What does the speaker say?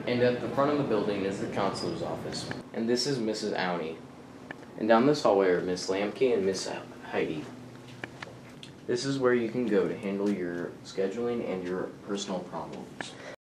And at the front of the building is the counselor's office. And this is Mrs. Awney. And down this hallway are Miss Lamke and Miss Heidi. This is where you can go to handle your scheduling and your personal problems.